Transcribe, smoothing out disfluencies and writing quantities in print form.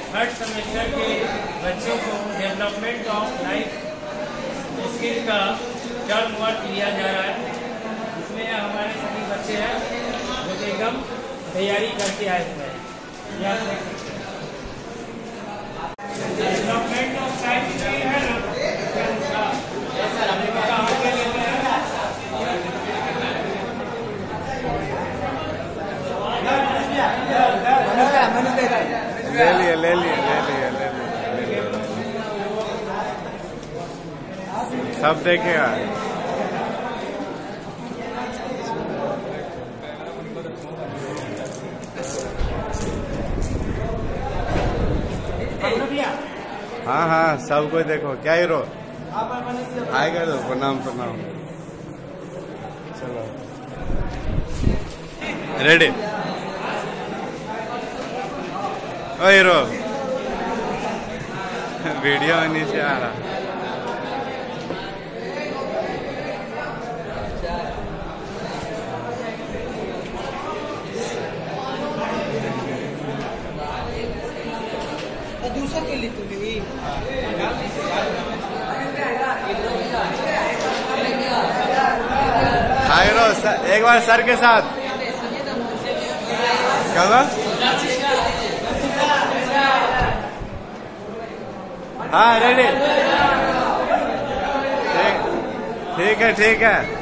Third semester के बच्चों को डेवलपमेंट ऑफ लाइफ स्किल का टर्म वर्क लिया जा रहा है। इसमें हमारे सभी बच्चे हैं जो कि एकदम तैयारी करके आए हुए हैं। डेवलपमेंट ऑफ लाइफ स्किल है ना, ले लिए सब देखेगा। हाँ हाँ सब कोई देखो। क्या हीरो हाय कर दो। प्रणाम प्रणाम। चलो रेडी। ओ हीरो वीडियो में नीचे आ रहा। दूसरा के लिए तुम्हें हाँ हीरो एक बार सर के साथ क्या? हाँ रेडी। ठीक है ठीक है।